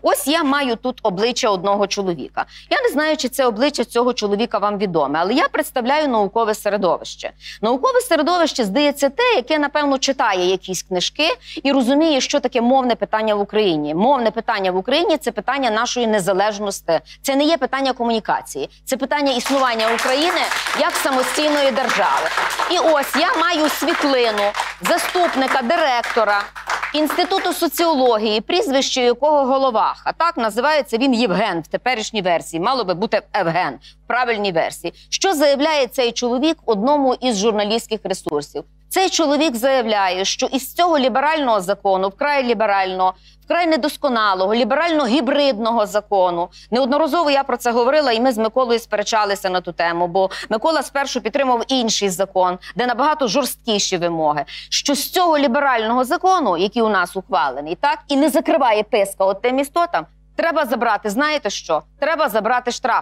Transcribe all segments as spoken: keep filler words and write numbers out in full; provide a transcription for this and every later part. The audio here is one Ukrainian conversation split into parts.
Ось я маю тут обличчя одного чоловіка. Я не знаю, чи це обличчя цього чоловіка вам відоме, але я представляю наукове середовище. Наукове середовище, здається, те, яке, напевно, читає якісь книжки і розуміє, що таке мовне питання в Україні. Мовне питання в Україні – це питання нашої незалежності. Це не є питання комунікації. Це питання існування України як самостійної держави. І ось я маю світлину заступника директора Інституту соціології, прізвище якого Головаха. Так, називається він Євген в теперішній версії. Мало би бути Евген в правильній версії. Що заявляє цей чоловік одному із журналістських ресурсів? Цей чоловік заявляє, що із цього ліберального закону, вкрай ліберального, вкрай недосконалого, ліберально-гібридного закону. Неодноразово я про це говорила, і ми з Миколою сперечалися на ту тему, бо Микола спершу підтримав інший закон, де набагато жорсткіші вимоги. Що з цього ліберального закону, який у нас ухвалений, так, і не закриває писка от тим істотам, треба забрати, знаєте що? Треба забрати штраф.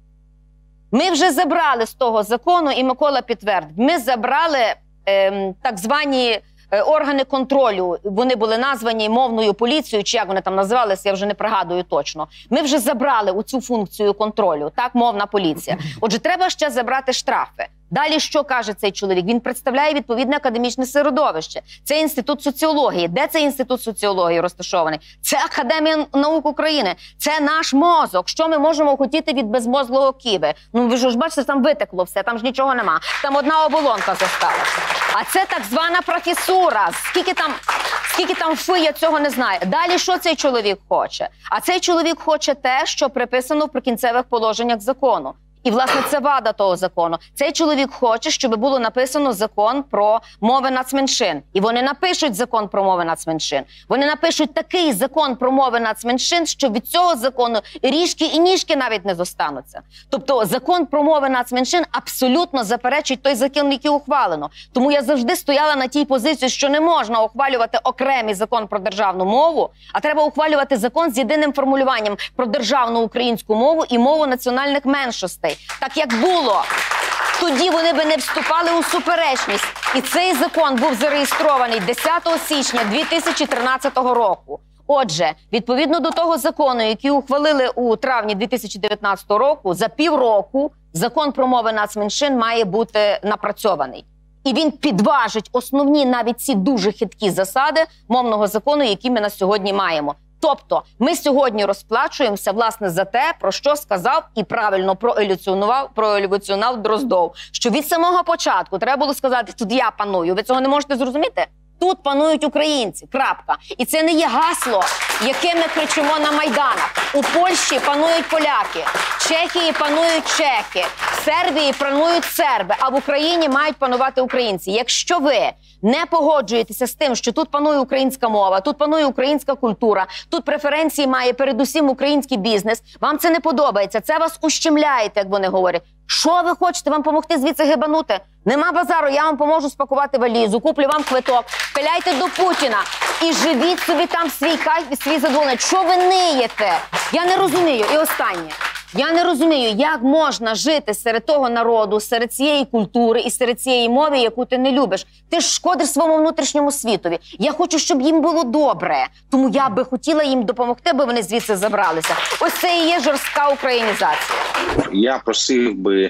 Ми вже забрали з того закону, і Микола підтвердить, ми забрали ем, так звані органи контролю, вони були названі мовною поліцією, чи як вони там називалися, я вже не пригадую точно. Ми вже забрали у цю функцію контролю, так, мовна поліція. Отже, треба ще забрати штрафи. Далі що каже цей чоловік? Він представляє відповідне академічне середовище. Це Інститут соціології. Де цей Інститут соціології розташований? Це Академія наук України. Це наш мозок. Що ми можемо хотіти від безмозглого Киви? Ну, ви ж бачите, там витекло все, там ж нічого нема. Там одна оболонка зосталася. А це так звана професура. Скільки там, скільки там фи, я цього не знаю. Далі що цей чоловік хоче? А цей чоловік хоче те, що приписано в прикінцевих положеннях закону. І, власне, це вада того закону. Цей чоловік хоче, щоб було написано закон про мови нацменшин. І вони напишуть закон про мови нацменшин. Вони напишуть такий закон про мови нацменшин, що від цього закону ріжки і ніжки навіть не зостануться. Тобто закон про мови нацменшин абсолютно заперечить той закон, який ухвалено. Тому я завжди стояла на тій позиції, що не можна ухвалювати окремий закон про державну мову, а треба ухвалювати закон з єдиним формулюванням про державну українську мову і мову національних меншостей. Так як було, тоді вони би не вступали у суперечність. І цей закон був зареєстрований десятого січня дві тисячі тринадцятого року. Отже, відповідно до того закону, який ухвалили у травні дві тисячі дев'ятнадцятого року, за півроку закон про мови нацменшин має бути напрацьований. І він підважить основні, навіть ці дуже хиткі засади мовного закону, які ми на сьогодні маємо. Тобто, ми сьогодні розплачуємося, власне, за те, про що сказав і правильно проеволюціонував, проеволюціонав Дроздов. Що від самого початку треба було сказати, тут я паную. Ви цього не можете зрозуміти? Тут панують українці. Крапка. І це не є гасло, яке ми кричимо на Майданах. У Польщі панують поляки, в Чехії панують чехи, в Сербії панують серби, а в Україні мають панувати українці. Якщо ви не погоджуєтеся з тим, що тут панує українська мова, тут панує українська культура, тут преференції має передусім український бізнес, вам це не подобається, це вас ущемляє, як вони говорять. Що ви хочете? Вам допомогти звідси гибанути? Нема базару, я вам поможу спакувати валізу, куплю вам квиток, пиляйте до Путіна і живіть собі там свій кайф і свій задоволення. Що ви ниєте? Я не розумію. І останнє. Я не розумію, як можна жити серед того народу, серед цієї культури і серед цієї мови, яку ти не любиш. Ти ж шкодиш своєму внутрішньому світові. Я хочу, щоб їм було добре. Тому я би хотіла їм допомогти, аби вони звідси забралися. Ось це і є жорстка українізація. Я просив би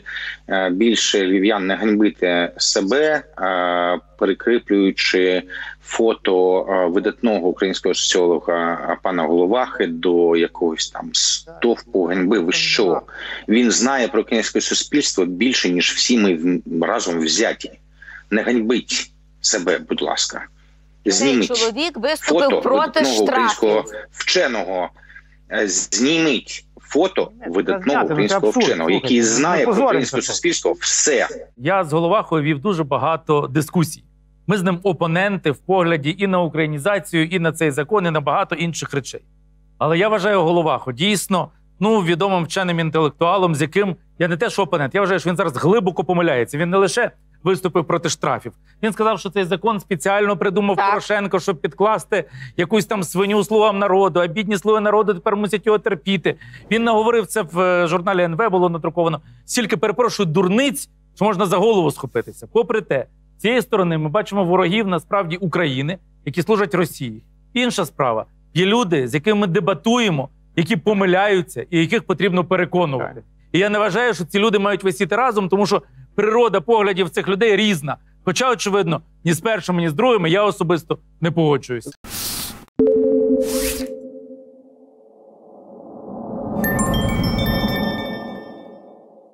більше львів'ян не ганьбити себе, перекріплюючи фото видатного українського соціолога пана Головахи до якогось там стовпу ганьби. Ви що? Він знає про українське суспільство більше, ніж всі ми разом взяті. Не ганьбить себе, будь ласка. Зніміть цей чоловік виступив фото проти штрафів. Вченого. Зніміть фото видатного українського вченого, який знає про українське суспільство все. Я з Головахою вів дуже багато дискусій. Ми з ним опоненти в погляді і на українізацію, і на цей закон, і на багато інших речей. Але я вважаю Головаху дійсно ну, відомим вченим інтелектуалом, з яким я не те, що опонент, я вважаю, що він зараз глибоко помиляється. Він не лише виступив проти штрафів. Він сказав, що цей закон спеціально придумав так. Порошенко, щоб підкласти якусь там свиню словам народу, а бідні слуги народу тепер мусять його терпіти. Він наговорив це в журналі ен ве, було надруковано. Стільки, перепрошую, дурниць, що можна за голову схопитися. Попри те, з цієї сторони ми бачимо ворогів насправді України, які служать Росії. Інша справа. Є люди, з якими ми дебатуємо які помиляються і яких потрібно переконувати. І я не вважаю, що ці люди мають висіти разом, тому що природа поглядів цих людей різна. Хоча, очевидно, ні з першими, ні з другими я особисто не погоджуюсь.